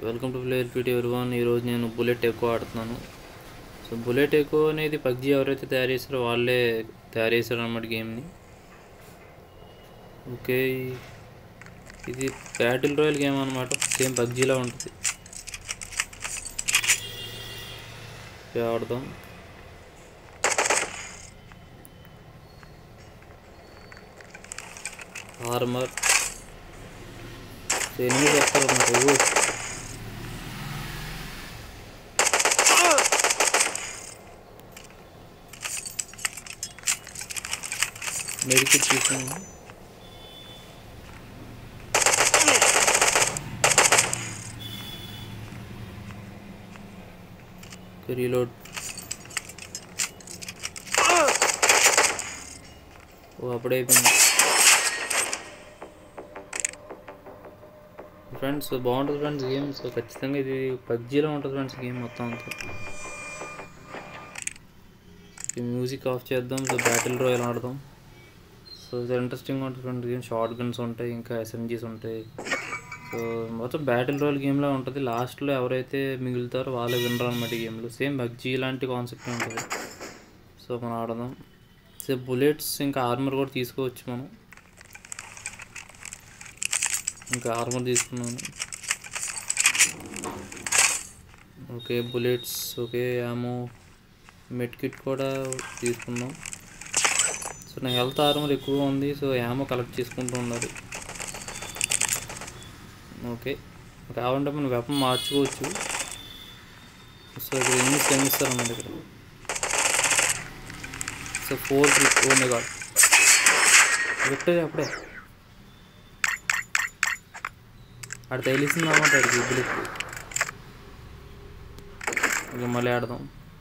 Welcome to play ఎల్పిటి everyone. ఈరోజు నేను బుల్లెట్ ఎక్కువ ఆడుతున్నాను. సో బుల్లెట్ ఎక్కువ అనేది పబ్జీ ఎవరైతే తయారు చేస్తారో వాళ్ళే తయారు చేశారు అన్నమాట గేమ్ని. ఓకే, ఇది బ్యాటిల్ రాయల్ గేమ్ అనమాట. సేమ్ పబ్జీలా ఉంటుంది. ఆడదాం. ఆర్మర్ ఎనిమిది వస్తారు అన్నమాట. మెడికిట్ తీసుకున్నాను. రీలోడ్. అప్పుడే అయిపోయింది ఫ్రెండ్స్. బాగుంటుంది ఫ్రెండ్స్ గేమ్. సో ఖచ్చితంగా ఇది పబ్జీలో ఉంటుంది ఫ్రెండ్స్ గేమ్ మొత్తం అంతా. మ్యూజిక్ ఆఫ్ చేద్దాం. సో బ్యాటిల్ రాయల్ ఆడదాం. సో ఇది ఇంట్రెస్టింగ్గా ఉంటుంది ఫ్రెండ్స్ గేమ్. షార్ట్ గన్స్ ఉంటాయి, ఇంకా ఎస్ఎంజీస్ ఉంటాయి. సో మొత్తం బ్యాటిల్ రాయల్ గేమ్లా ఉంటుంది. లాస్ట్లో ఎవరైతే మిగులుతారో వాళ్ళే వినరు అనమాట గేమ్లో. సేమ్ పబ్జీ లాంటి కాన్సెప్ట్ ఉంటుంది. సో మనం ఆడదాం. సో బుల్లెట్స్ ఇంకా ఆర్మర్ కూడా తీసుకోవచ్చు మనం. ఇంకా ఆర్మర్ తీసుకున్నాను. Okay, bullets okay, ammo, med kit కూడా తీసుకున్నాం. సో నా హెల్త్ ఆర్మర్ ఎక్కువగా ఉంది. సో యామో కలెక్ట్ చేసుకుంటూ ఉండాలి. ఓకే, కావాలంటే మనం వెపన్ మార్చుకోవచ్చు. సో ఇక్కడ ఎన్ని శ్రమిస్తారన్నమాట ఇక్కడ. So 4 grip. Oh my god, victory అప్పుడే అక్కడ తెలిసింది అన్నమాట. అడిగి ఇబ్బులు. ఓకే, మళ్ళీ ఆడదాం.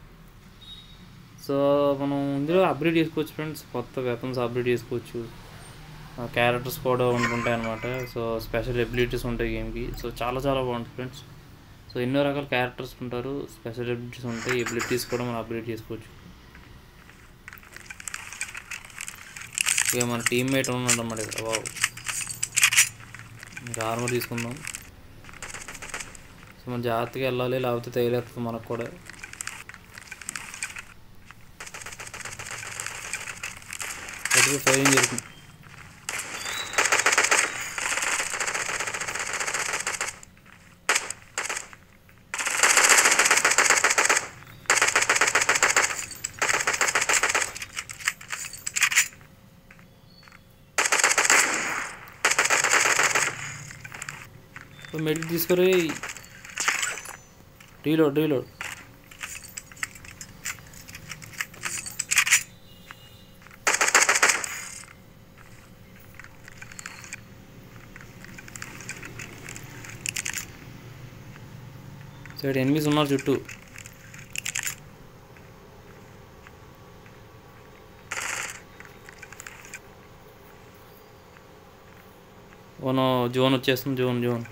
సో మనం ఇందులో అప్గ్రేడ్ చేసుకోవచ్చు ఫ్రెండ్స్. కొత్త వెపన్స్ అప్గ్రేడ్ చేసుకోవచ్చు. క్యారెక్టర్స్ కూడా ఉంటుంటాయి అన్నమాట. సో స్పెషల్ ఎబిలిటీస్ ఉంటాయి గేమ్కి. సో చాలా బాగుంటుంది ఫ్రెండ్స్. సో ఎన్నో రకాల క్యారెక్టర్స్ ఉంటారు, స్పెషల్ ఎబిలిటీస్ ఉంటాయి, ఎబిలిటీస్ కూడా మనం అప్గ్రేడ్ చేసుకోవచ్చు. ఇక మన టీమ్మేట్ ఉన్నాడు అన్నమాట ఇక్కడ. వావ్, ఇంకా ఆర్మర్ తీసుకుందాం. సో మనం జాగ్రత్తగా వెళ్ళాలి, లేకపోతే తగిలేస్తుంది మనకు కూడా. అది ఫైరింగ్ జరుగుతుంది. మెడిక్ తీసుకుని రీలోడ్. సైడ్ ఎనిమిస్ ఉన్నారు చుట్టూ. ఓనో జోన్ వచ్చేస్తుంది. జోన్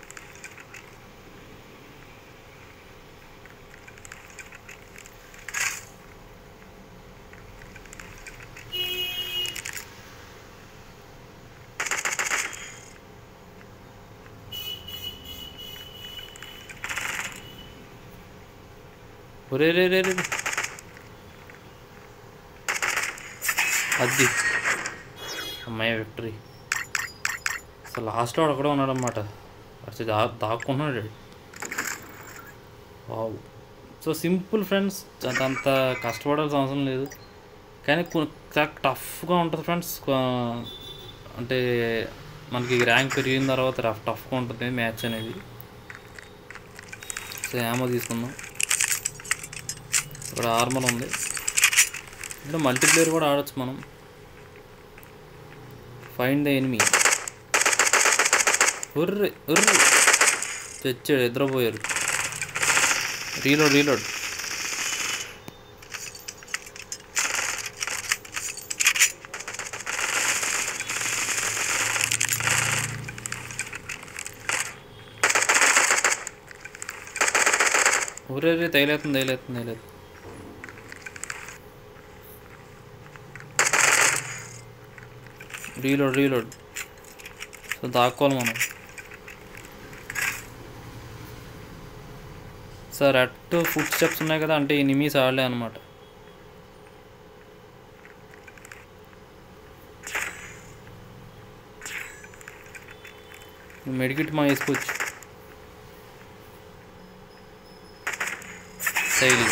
రే అది అమ్మాయి విక్టరీ. అసలు లాస్ట్లో వాడు కూడా ఉన్నాడన్నమాట. అసలు దాక్కున్నాడు. వావ్. So simple friends. అంత కష్టపడాల్సిన అవసరం లేదు, కానీ టఫ్గా ఉంటుంది ఫ్రెండ్స్. అంటే మనకి ర్యాంక్ పెరిగిన తర్వాత టఫ్గా ఉంటుంది మ్యాచ్ అనేది. సో యామో తీసుకుందాం. ఇక్కడ ఆర్మర్ ఉంది. ఇక్కడ మల్టీప్లేయర్ కూడా ఆడచ్చు మనం. Find the enemy. ఉర్రి తెచ్చాడు, నిద్రపోయారు. రీలోడ్. ఒరే తగిలేస్తుంది. రీలోడ్. సో దాక్కోవాలి మనం. సార్ అట్ ఫుట్ స్టెప్స్ ఉన్నాయి కదా, అంటే ఎనిమీస్ ఆడలే అనమాట. మెడికిట్ మనం వేసుకోవచ్చు. శైలి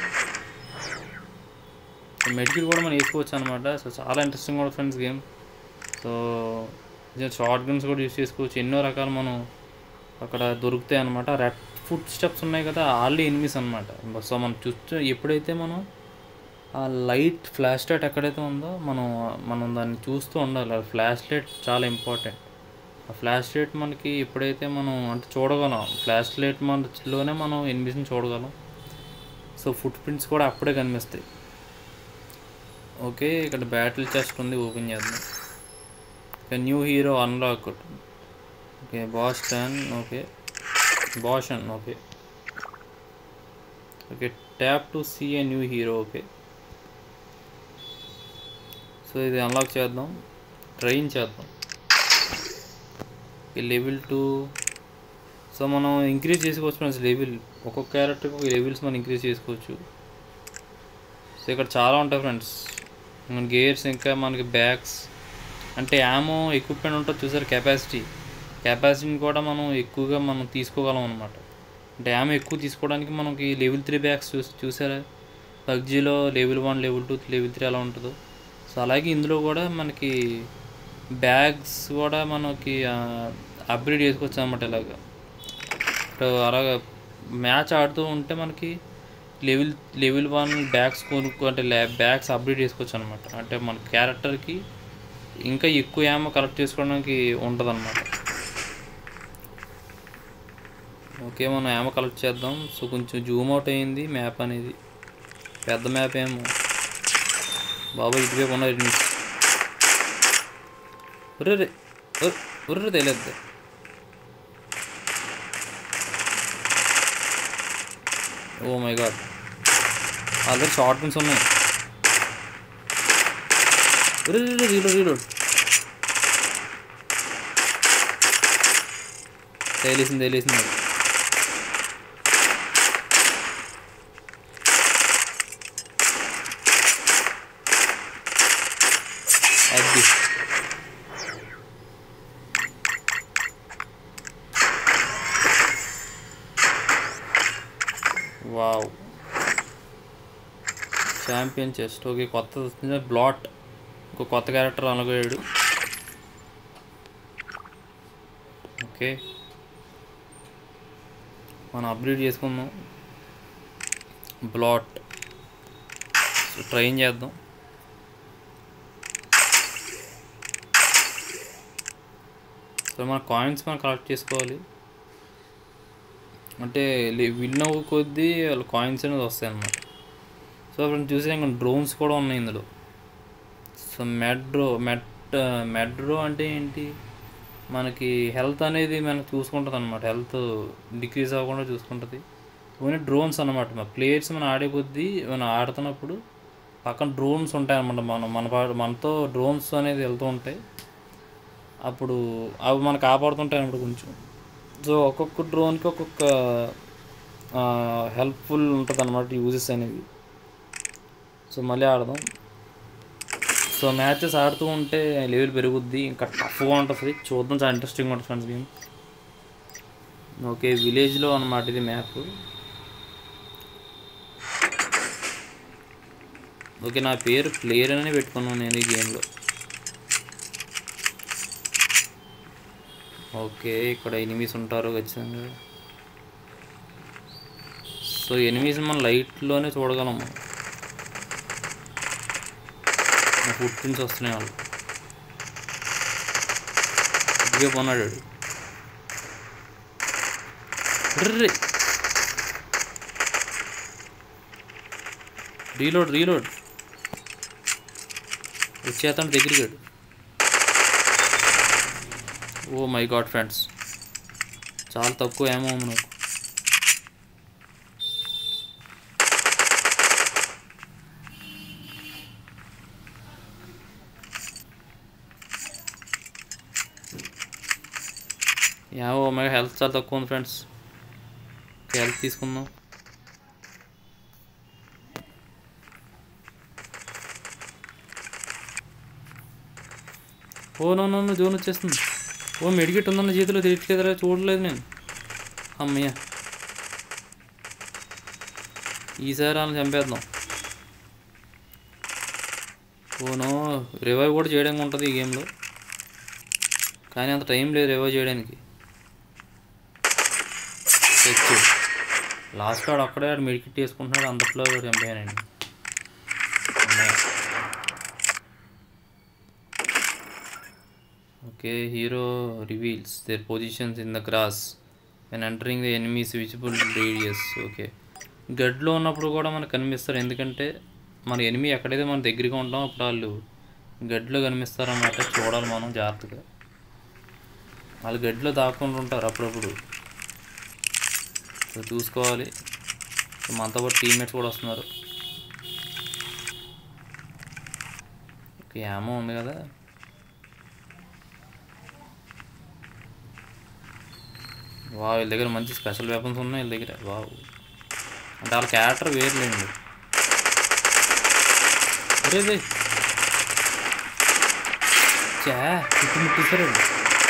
మెడికిట్ కూడా మనం వేసుకోవచ్చు అనమాట. సో చాలా ఇంట్రెస్టింగ్ కూడా friends game. So short guns కూడా యూస్ చేసుకోవచ్చు. ఎన్నో రకాలు మనం అక్కడ దొరుకుతాయి అనమాట. రెడ్ ఫుట్ స్టెప్స్ ఉన్నాయి కదా, ఆల్రెడీ ఎనిమీస్ అనమాట. సో మనం చూస్తే ఎప్పుడైతే మనం ఆ లైట్ ఫ్లాష్ లైట్ ఎక్కడైతే ఉందో మనం దాన్ని చూస్తూ ఉండాలి. ఆ ఫ్లాష్ లైట్ చాలా ఇంపార్టెంట్. ఆ ఫ్లాష్ లైట్ మనకి ఎప్పుడైతే మనం అంటే చూడగలం, ఫ్లాష్ లైట్ మనలోనే మనం ఎనిమీస్ని చూడగలం. సో ఫుట్ ప్రింట్స్ కూడా అప్పుడే కనిపిస్తాయి. ఓకే, ఇక్కడ బ్యాటిల్ చెస్ట్ ఉంది, ఓపెన్ చేద్దాం. ఇక new hero unlock. Okay, Bastion. Okay, Bastion. Okay okay, tap to see a new hero. Okay, so ఇది అన్లాక్ చేద్దాం, ట్రైన్ చేద్దాం. లెవెల్ 2. సో మనం ఇంక్రీజ్ చేసుకోవచ్చు ఫ్రెండ్స్ లెవెల్. ఒక్కొక్క క్యారెక్టర్కి ఒక లెవెల్స్ మనం ఇంక్రీజ్ చేసుకోవచ్చు. సో ఇక్కడ చాలా ఉంటాయి ఫ్రెండ్స్. గేర్స్, ఇంకా మనకి బ్యాగ్స్, అంటే యామో ఎక్విప్మెంట్ ఉంటుంది చూసారు. కెపాసిటీని కూడా మనం ఎక్కువగా మనం తీసుకోగలం అనమాట. అంటే యామో ఎక్కువ తీసుకోవడానికి మనకి లెవెల్ 3 బ్యాగ్స్ చూసారా. పబ్జీలో లెవెల్ 1, లెవెల్ 2, లెవెల్ 3 ఎలా ఉంటుందో, సో అలాగే ఇందులో కూడా మనకి బ్యాగ్స్ కూడా మనకి అప్గ్రేడ్ చేసుకోవచ్చు అనమాట. ఇలాగా అలాగా మ్యాచ్ ఆడుతూ ఉంటే మనకి లెవెల్ 1 బ్యాగ్స్ అంటే బ్యాగ్స్ అప్గ్రేడ్ చేసుకోవచ్చు అనమాట. అంటే మన క్యారెక్టర్కి ఇంకా ఎక్కువ యామో కలెక్ట్ చేసుకోవడానికి ఉంటుంది అనమాట. ఓకే, మనం యామో కలెక్ట్ చేద్దాం. సో కొంచెం జూమ్ అవుట్ అయ్యింది మ్యాప్ అనేది. పెద్ద మ్యాప్ ఏమో బాబా, ఇటువైపు ఉన్నారు. ఉర్రే తెలియద్దు. Oh my god, already short guns ఉన్నాయి. రీలోడ్. తెలిసింది. అది వావ్, ఛాంపియన్ చెస్ట్. ఓకే, కొత్త బ్లాట్, ఇంకో కొత్త క్యారెక్టర్ అనుకోయాడు. ఓకే, మనం అప్గ్రేడ్ చేసుకుందాం బ్లాట్. సో ట్రైన్ చేద్దాం. సో మన కాయిన్స్ మనం కలెక్ట్ చేసుకోవాలి. అంటే విన్ అవ్వ కొద్దీ వాళ్ళ కాయిన్స్ అనేది వస్తాయి అన్నమాట. సో అప్పుడు చూసే ఇంకా డ్రోన్స్ కూడా ఉన్నాయి ఇందులో. సో మెడ్రో అంటే ఏంటి, మనకి హెల్త్ అనేది మనకు చూసుకుంటుంది అనమాట. హెల్త్ డిక్రీజ్ అవ్వకుండా చూసుకుంటుంది. ఓన్లీ డ్రోన్స్ అనమాట. మన ప్లేయర్స్ మనం ఆడే కొద్దీ మనం ఆడుతున్నప్పుడు పక్కన డ్రోన్స్ ఉంటాయి అన్నమాట. మనతో డ్రోన్స్ అనేది వెళ్తూ ఉంటాయి. అప్పుడు అవి మనకు కాపాడుతుంటాయి అన్నమాట కొంచెం. సో ఒక్కొక్క డ్రోన్కి ఒక్కొక్క హెల్ప్ఫుల్ ఉంటుంది అన్నమాట యూజెస్ అనేవి. సో మళ్ళీ ఆడదాం. సో మ్యాచెస్ ఆడుతూ ఉంటే లెవెల్ పెరుగుద్ది, ఇంకా టఫ్గా ఉంటుంది. చూద్దాం, చాలా ఇంట్రెస్టింగ్గా ఉంటుంది ఫ్రెండ్స్ గేమ్. ఓకే, విలేజ్లో అన్నమాట ఇది మ్యాప్. ఓకే, నా పేరు ప్లేయర్ అనే పెట్టుకున్నాను నేను ఈ గేమ్లో. ఓకే, ఇక్కడ ఎనిమీస్ ఉంటారు ఖచ్చితంగా. సో ఎనిమీస్ మనం లైట్లోనే చూడగలం. ఫుట్ ప్రింట్స్ వస్తున్నాయి. వాళ్ళు ఇదిగే పోన్నాడు. రీలోడ్ వచ్చేస్తాడు దగ్గరికి. ఓ మై గాడ్ ఫ్రెండ్స్, చాలా తక్కువ ఏమో మనకు. ఓ మై హెల్త్ చాలా తక్కువ ఉంది ఫ్రెండ్స్. హెల్త్ తీసుకుందాం. ఓ నన్ను జోన్ వచ్చేస్తుంది. ఓ మెడికెట్ ఉందన్న చేతిలో తెలియట్లేదురా, చూడలేదు నేను. అమ్మయ్య, ఈసారి అని చంపేద్దాం. ఓనో, రివైవ్ కూడా చేయడానికి ఉంటుంది ఈ గేమ్లో, కానీ అంత టైం లేదు రివైవ్ చేయడానికి. తెచ్చు లాస్ట్ వాడు అక్కడే ఆడు మెడికెట్ వేసుకుంటున్నాడు, అంతట్లో చంపానండి. Okay, hero reveals their positions in the grass and entering the enemies visible radius. Okay, గడ్లో ఉన్నప్పుడు కూడా మనకు కనిపిస్తారు, ఎందుకంటే మన ఎనిమీ ఎక్కడైతే మన దగ్గరగా ఉంటామో అప్పుడు వాళ్ళు గడ్లో కనిపిస్తారన్నమాట. చూడాలి మనం జాగ్రత్తగా, వాళ్ళు గడ్లో దాక్కుండా ఉంటారు అప్పుడప్పుడు, సో చూసుకోవాలి. మనతో పాటు టీమ్మేట్స్ కూడా వస్తున్నారు. ఓకే, యామో ఉంది కదా. వావ్, వీళ్ళ దగ్గర మంచి స్పెషల్ వెపన్స్ ఉన్నాయి వీళ్ళ దగ్గర. వావ్, అంటే వాళ్ళ క్యారెక్టర్ వేరులేండి. అరే చా చుట్టుముట్టేశారండి,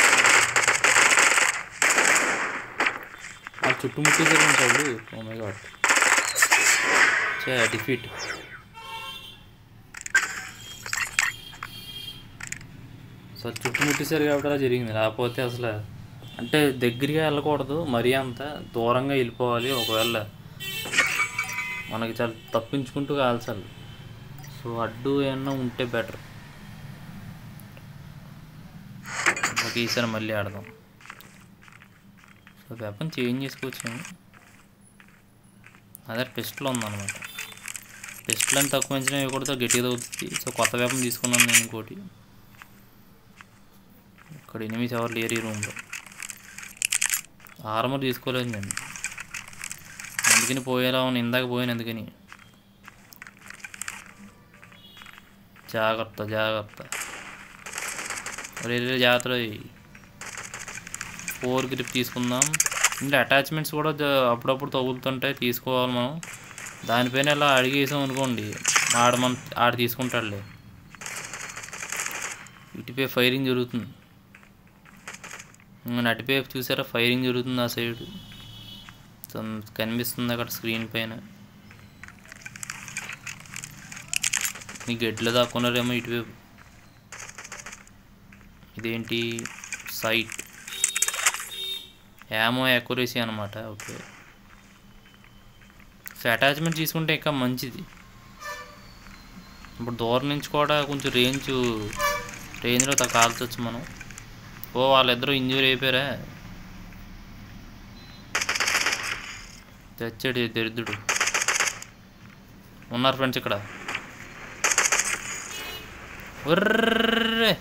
వాళ్ళు చుట్టుముట్టేశారండి వాళ్ళు. ఓ మై గాడ్, చా డిఫీట్. సో చుట్టుముట్టేశారు కాబట్టి అలా జరిగింది, లేకపోతే అసలు అంటే దగ్గరగా వెళ్ళకూడదు, మరీ అంత దూరంగా వెళ్ళిపోవాలి. ఒకవేళ మనకి చాలా తప్పించుకుంటూ కాల్చాలి, సో అడ్డు ఏమన్నా ఉంటే బెటర్. ఓకే, ఈసారి మళ్ళీ ఆడదాం. సో వెపన్ చేంజ్ చేసుకోవచ్చు. అదే పిస్టల్ ఉందన్నమాట, పిస్టల్ అని తక్కువ మంచిగా ఇవ్వకూడదు, గట్టిగా అవుతుంది. సో కొత్త వెపన్ తీసుకున్నాను నేను ఇంకోటి. ఇక్కడ ఎనిమిది ఎవరు లేరు ఈ రూమ్లో. ఆర్మర్ తీసుకోలేదు నేను, అందుకని పోయేలా ఉన్నా, ఇందాక పోయాను అందుకని. జాగ్రత్త జాగ్రత్త, రేరే జాగ్రత్త. 4 గ్రిప్ తీసుకుందాం. ఇంకా అటాచ్మెంట్స్ కూడా అప్పుడప్పుడు తగులుతుంటాయి, తీసుకోవాలి మనం. దానిపైన ఇలా అడిగేసాం అనుకోండి, ఆడ తీసుకుంటాడులే. ఇటుపై ఫైరింగ్ జరుగుతుంది, అటుపై చూసారా ఫైరింగ్ జరుగుతుంది ఆ సైడ్ కనిపిస్తుంది అక్కడ స్క్రీన్ పైన. మీ గడ్డిలో దాక్కున్నారేమో ఇటువైపు. ఇదేంటి సైట్, యామో యాక్యురసీ అనమాట. ఓకే, సో అటాచ్మెంట్ తీసుకుంటే ఇంకా మంచిది. ఇప్పుడు దూరం నుంచి కూడా కొంచెం రేంజ్లో కాల్చవచ్చు మనం. ఓ వాళ్ళిద్దరూ ఇంజూరీ అయిపోయారా, తెచ్చాడు దరిద్రుడు. ఉన్నారు ఫ్రెండ్స్ ఇక్కడ. ఒర్రే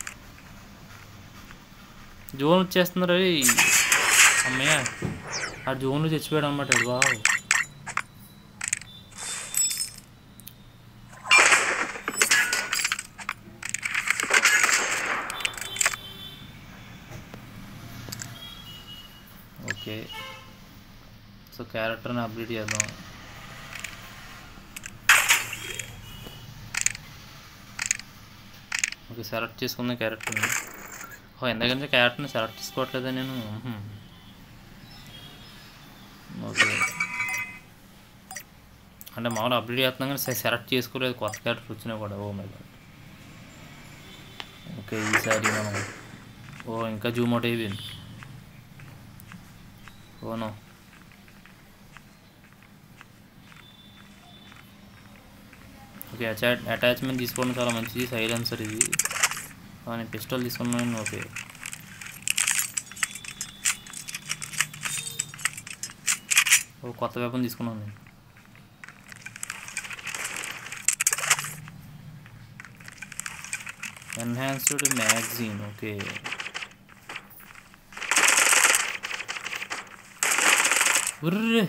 జోన్ వచ్చేస్తున్నారు. అమ్మయ్య, ఆ జోన్లో చచ్చిపోయాడు అనమాట. Wow, okay. సో క్యారెక్టర్ని అప్డేట్ చేద్దాం. ఓకే, సెలెక్ట్ చేసుకున్న క్యారెక్టర్ని. ఎందుకంటే క్యారెక్టర్ని సెలెక్ట్ చేసుకోవట్లేదా నేను. ఓకే, అంటే మామూలు అప్డేట్ చేస్తున్నాం కానీ సెలెక్ట్ చేసుకోలేదు, కొత్త క్యారెక్టర్ వచ్చినా కూడా. ఓ మై గాడ్. ఓకే, ఈసారి మనం ఇంకా జూమ్ అవుట్ అయిపోయింది. ఓనో, ఓకే, అటాచ్మెంట్ తీసుకోవడం చాలా మంచిది. సైలెన్సర్ ఇది, కానీ పిస్టల్ తీసుకున్నాను. ఓకే, కొత్త వెపన్ తీసుకున్నాను నేను. Enhanced magazine. ఓకే, ఉర్రే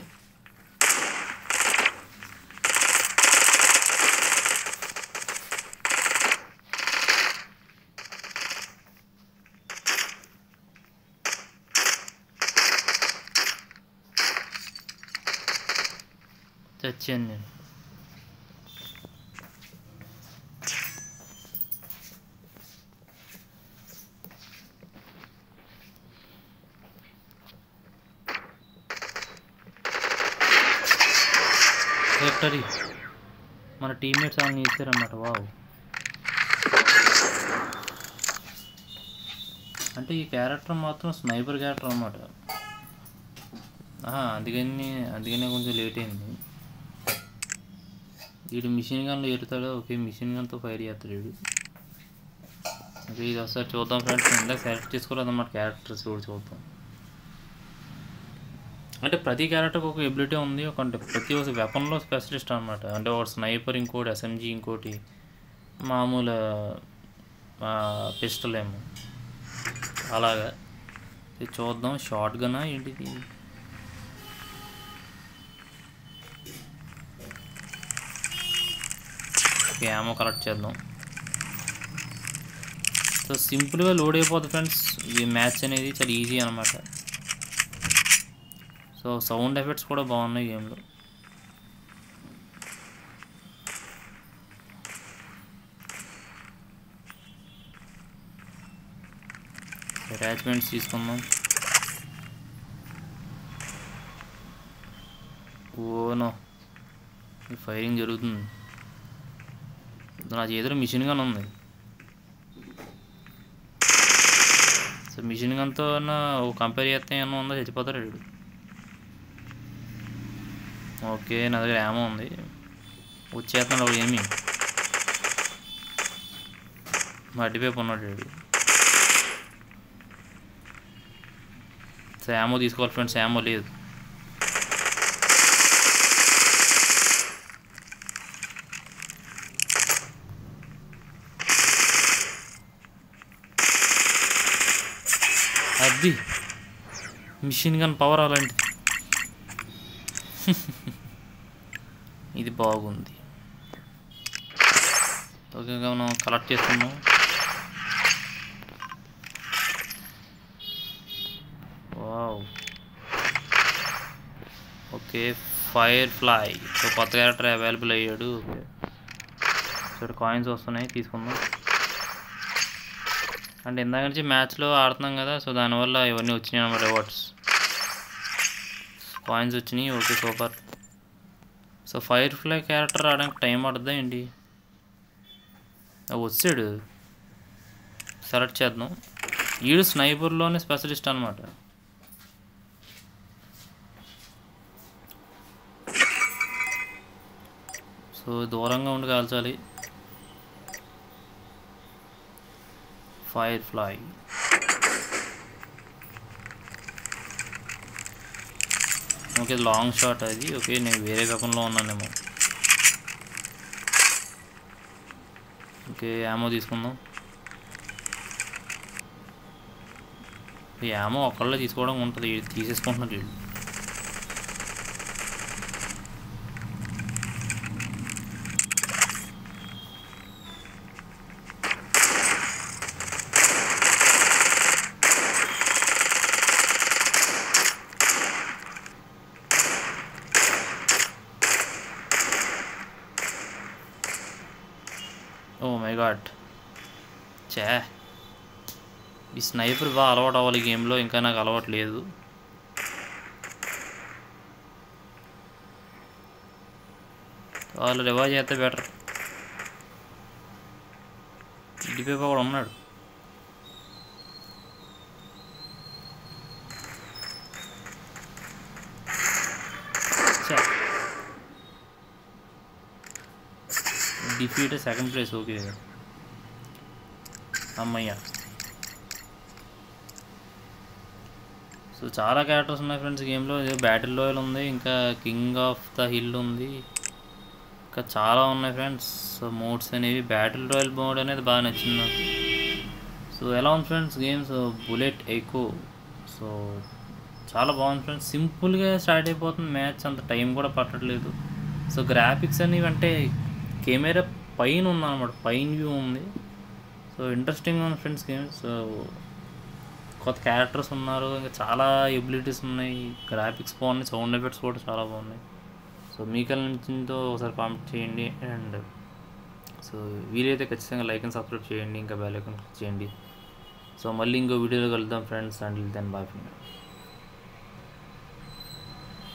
చచ్చాను నేను. విక్టరీ. మన టీమ్మేట్స్ వాళ్ళని ఇచ్చారన్నమాట. వావ్. అంటే ఈ క్యారెక్టర్ మాత్రం స్నైపర్ క్యారెక్టర్ అన్నమాట. అందుకనే కొంచెం లేట్ అయింది. వీడు మిషన్ గన్లో ఎరుతాడు. ఓకే, మిషన్ గన్తో ఫైర్ చేస్తాడు వీడు. ఓకే, ఇది ఒకసారి చూద్దాం ఫ్రెండ్స్. ఇందాక సెలెక్ట్ చేసుకోలేదన్నమాట క్యారెక్టర్స్ కూడా చూద్దాం. అంటే ప్రతి క్యారెక్టర్కి ఒక ఎబిలిటీ ఉంది. అంటే ప్రతి ఒక్క వెపన్లో స్పెషలిస్ట్ అనమాట. అంటే ఒక స్నైపర్, ఇంకోటి ఎస్ఎంజీ, ఇంకోటి మామూలు పిస్టల్ ఏమో అలాగా. ఇది చూద్దాం. షార్ట్ గన్నా ఏంటిది? ఓకే, యామో కలెక్ట్ చేద్దాం. సో సింపుల్గా లోడ్ అయిపోతుంది ఫ్రెండ్స్. ఈ మ్యాచ్ అనేది చాలా ఈజీ అనమాట. సో సౌండ్ ఎఫెక్ట్స్ కూడా బాగున్నాయి గేమ్లో. అటాచ్మెంట్స్ తీసుకుందాం. ఓనో, ఫైరింగ్ జరుగుతుంది. నా చేతిలో మిషన్ గన్ ఉంది. సో మిషన్ గన్తో కంపేర్ చేస్తే ఏమన్నా ఉందో చచ్చిపోతారు వీడు. ఓకే, నా దగ్గర యామో ఉంది. వచ్చేస్తున్నాడు ఏమి మడ్డిపేపు ఉన్నాడు వీడు. సో యామో తీసుకోవాలి ఫ్రెండ్స్. యామో లేదు. అది మిషన్ గన్ పవర్ అలాంటి. ఇది బాగుంది. ఓకే, మనం కలెక్ట్ చేస్తున్నాం. Wow. Okay, Firefly. So కొత్త క్యారెక్టర్ అవైలబుల్ అయ్యాడు. ఓకే, సో కాయిన్స్ వస్తున్నాయి, తీసుకుందాం. అంటే ఇందాక నుంచి మ్యాచ్లో ఆడుతున్నాం కదా, సో దానివల్ల ఇవన్నీ వచ్చినాయి అన్నమాట. రివార్డ్స్, కాయిన్స్ వచ్చినాయి. Okay, super. So fire fly character రావడానికి టైం పడుతుందా ఏంటి? వచ్చాడు, సెలెక్ట్ చేద్దాం. వీడు స్నైపర్లోనే స్పెషలిస్ట్ అనమాట. సో దూరంగా ఉండి కాల్చాలి. Fire fly. Okay, long shot అది. ఓకే, నేను వేరే వెపన్లో ఉన్నానేమో. ఓకే, యామో తీసుకుందాం. యామో ఒకళ్ళే తీసుకోవడం ఉంటుంది. తీసేసుకుంటున్నారు వీళ్ళు. ఓ మై గాడ్, చే ఈ స్నైపర్ బాగా అలవాటు అవ్వాలి గేమ్లో. ఇంకా నాకు అలవాటు లేదు. వాళ్ళు రివైవ్ చేస్తే బెటర్. ఇడిపేప కూడా ఉన్నాడు. Defeat second place. ఓకే, అమ్మయ్య. సో చాలా క్యారెక్టర్స్ ఉన్నాయి ఫ్రెండ్స్ గేమ్లో. బ్యాటిల్ రాయల్ ఉంది, ఇంకా కింగ్ ఆఫ్ ద హిల్ ఉంది, ఇంకా చాలా ఉన్నాయి ఫ్రెండ్స్. సో మోడ్స్ అనేవి బ్యాటిల్ రాయల్ మోడ్ అనేది బాగా నచ్చింది నాకు. సో ఎలా ఉంది friends games? Bullet echo. So చాలా బాగుంది ఫ్రెండ్స్. సింపుల్గా స్టార్ట్ అయిపోతుంది మ్యాచ్, అంత టైం కూడా పట్టట్లేదు. సో గ్రాఫిక్స్ అనేవి అంటే కెమెరా పైన ఉందన్నమాట, పైన వ్యూ ఉంది. సో ఇంట్రెస్టింగ్గా ఉంది ఫ్రెండ్స్ గేమ్. సో కొత్త క్యారెక్టర్స్ ఉన్నారు, ఇంకా చాలా ఎబిలిటీస్ ఉన్నాయి, గ్రాఫిక్స్ బాగున్నాయి, సౌండ్ ఎఫెక్ట్స్ కూడా చాలా బాగున్నాయి. సో మీకు నచ్చిందో ఒకసారి కామెంట్ చేయండి. అండ్ సో వీలైతే ఖచ్చితంగా లైక్ అండ్ సబ్స్క్రైబ్ చేయండి, ఇంకా బెల్ ఐకాన్ క్లిక్ చేయండి. సో మళ్ళీ ఇంకో వీడియోలో కలుద్దాం friends. And then bye friend.